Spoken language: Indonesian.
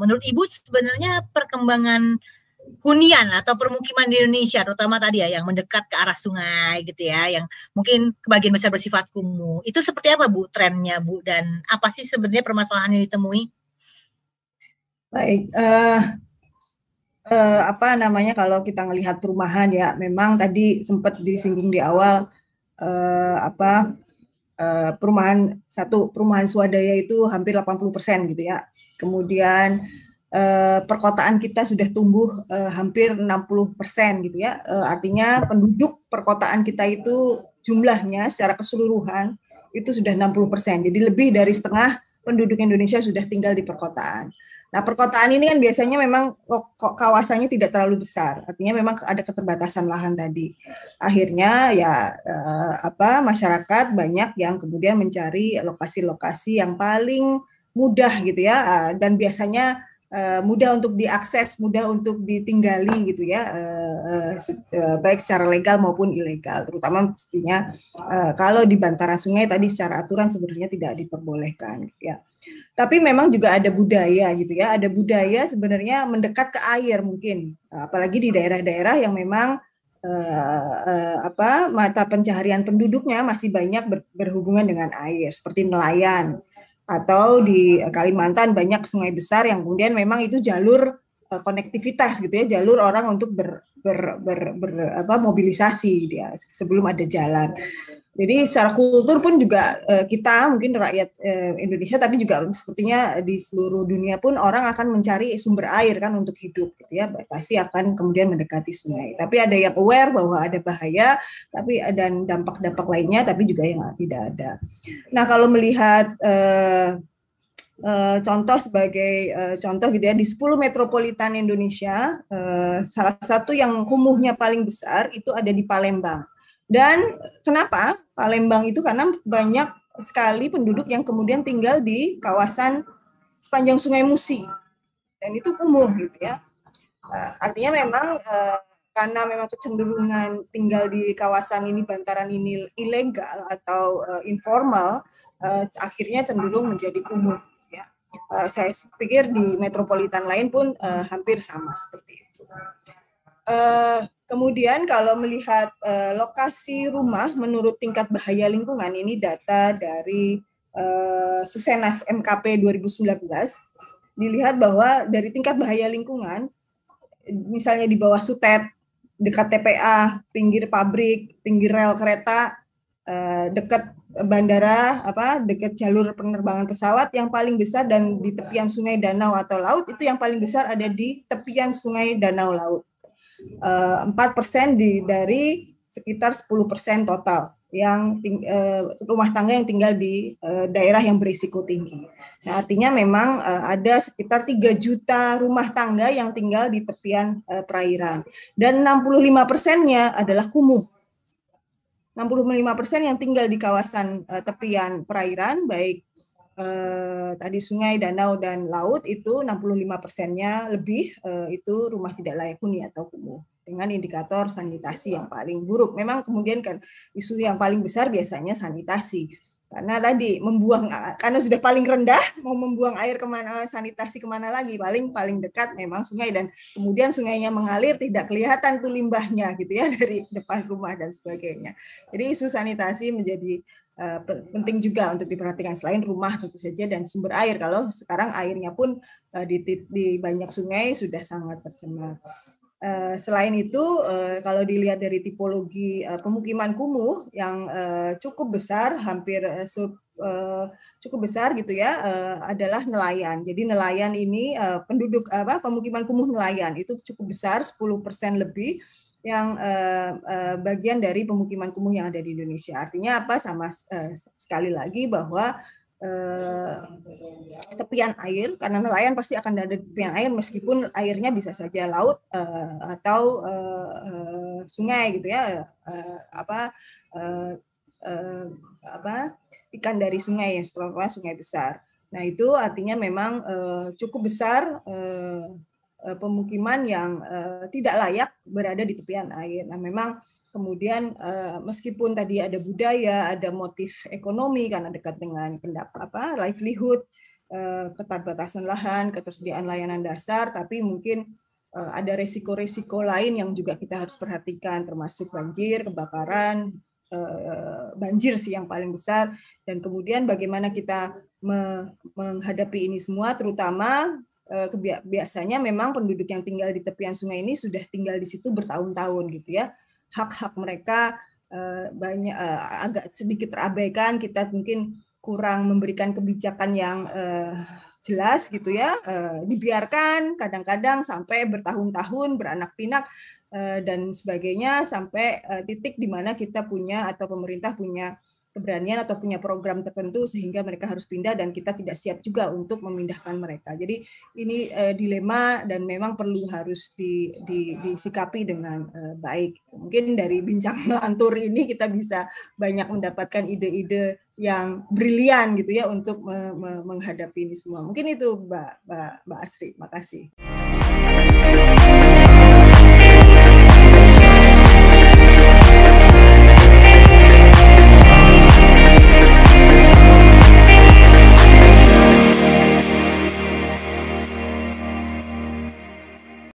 Menurut Ibu sebenarnya perkembangan hunian atau permukiman di Indonesia, terutama tadi ya yang mendekat ke arah sungai gitu ya, yang mungkin kebagian besar bersifat kumuh, itu seperti apa Bu trennya Bu, dan apa sih sebenarnya permasalahan yang ditemui? Baik, apa namanya, kalau kita melihat perumahan ya, memang tadi sempat disinggung di awal, apa, perumahan swadaya itu hampir 80% gitu ya. Kemudian perkotaan kita sudah tumbuh hampir 60% gitu ya. Artinya penduduk perkotaan kita itu jumlahnya secara keseluruhan itu sudah 60%. Jadi lebih dari setengah penduduk Indonesia sudah tinggal di perkotaan. Nah, perkotaan ini kan biasanya memang kawasannya tidak terlalu besar. Artinya memang ada keterbatasan lahan tadi. Akhirnya ya masyarakat banyak yang kemudian mencari lokasi-lokasi yang paling mudah gitu ya, dan biasanya mudah untuk diakses, mudah untuk ditinggali gitu ya, baik secara legal maupun ilegal. Terutama mestinya kalau di bantaran sungai tadi secara aturan sebenarnya tidak diperbolehkan gitu ya. Tapi memang juga ada budaya gitu ya, ada budaya sebenarnya mendekat ke air mungkin, apalagi di daerah-daerah yang memang mata pencaharian penduduknya masih banyak berhubungan dengan air, seperti nelayan, atau di Kalimantan banyak sungai besar yang kemudian memang itu jalur konektivitas gitu ya, jalur orang untuk mobilisasi dia sebelum ada jalan. Jadi secara kultur pun juga kita mungkin rakyat Indonesia, tapi juga sepertinya di seluruh dunia pun orang akan mencari sumber air kan untuk hidup gitu ya, pasti akan kemudian mendekati sungai. Tapi ada yang aware bahwa ada bahaya, tapi dan dampak-dampak lainnya, tapi juga yang tidak ada. Nah, kalau melihat contoh sebagai contoh gitu ya, di 10 metropolitan Indonesia, salah satu yang kumuhnya paling besar itu ada di Palembang. Dan kenapa Palembang itu? Karena banyak sekali penduduk yang kemudian tinggal di kawasan sepanjang Sungai Musi, dan itu kumuh gitu ya. Artinya memang karena memang kecenderungan tinggal di kawasan ini, bantaran ini ilegal atau informal, akhirnya cenderung menjadi kumuh. Ya. Saya pikir di metropolitan lain pun hampir sama seperti itu. Kemudian kalau melihat lokasi rumah menurut tingkat bahaya lingkungan, ini data dari Susenas MKP 2019, dilihat bahwa dari tingkat bahaya lingkungan, misalnya di bawah Sutet, dekat TPA, pinggir pabrik, pinggir rel kereta, dekat bandara, dekat jalur penerbangan pesawat yang paling besar, dan di tepian sungai, danau atau laut itu yang paling besar ada di tepian sungai, danau, laut. 4% dari sekitar 10% total yang rumah tangga yang tinggal di daerah yang berisiko tinggi. Nah, artinya memang ada sekitar 3 juta rumah tangga yang tinggal di tepian perairan, dan 65%-nya adalah kumuh. 65% yang tinggal di kawasan tepian perairan, baik tadi sungai, danau, dan laut, itu 65%-nya lebih itu rumah tidak layak huni atau kumuh dengan indikator sanitasi yang paling buruk. Memang kemudian kan isu yang paling besar biasanya sanitasi, karena tadi karena sudah paling rendah, mau membuang air kemana, sanitasi kemana lagi, paling dekat memang sungai, dan kemudian sungainya mengalir tidak kelihatan tuh limbahnya gitu ya dari depan rumah dan sebagainya. Jadi isu sanitasi menjadi penting juga untuk diperhatikan, selain rumah tentu saja dan sumber air. Kalau sekarang airnya pun di banyak sungai sudah sangat tercemar. Selain itu, kalau dilihat dari tipologi pemukiman kumuh yang cukup besar, hampir cukup besar gitu ya, adalah nelayan. Jadi nelayan ini penduduk pemukiman kumuh nelayan itu cukup besar, 10% lebih, yang bagian dari pemukiman kumuh yang ada di Indonesia. Artinya apa? Sama sekali lagi bahwa tepian air, karena nelayan pasti akan ada di tepian air, meskipun airnya bisa saja laut atau sungai gitu ya, ikan dari sungai yang setelah sungai besar. Nah, itu artinya memang cukup besar pemukiman yang tidak layak berada di tepian air. Nah, memang kemudian meskipun tadi ada budaya, ada motif ekonomi karena dekat dengan livelihood, keterbatasan lahan, ketersediaan layanan dasar, tapi mungkin ada resiko-resiko lain yang juga kita harus perhatikan, termasuk banjir, kebakaran, banjir sih yang paling besar, dan kemudian bagaimana kita menghadapi ini semua, terutama biasanya memang penduduk yang tinggal di tepian sungai ini sudah tinggal di situ bertahun-tahun gitu ya, hak-hak mereka banyak agak sedikit terabaikan, kita mungkin kurang memberikan kebijakan yang jelas gitu ya, dibiarkan kadang-kadang sampai bertahun-tahun beranak pinak dan sebagainya, sampai titik di mana kita punya atau pemerintah punya keberanian atau punya program tertentu sehingga mereka harus pindah dan kita tidak siap juga untuk memindahkan mereka. Jadi ini dilema dan memang perlu harus disikapi dengan baik. Mungkin dari bincang melantur ini kita bisa banyak mendapatkan ide-ide yang brilian gitu ya untuk menghadapi ini semua. Mungkin itu Mbak Asri. Makasih.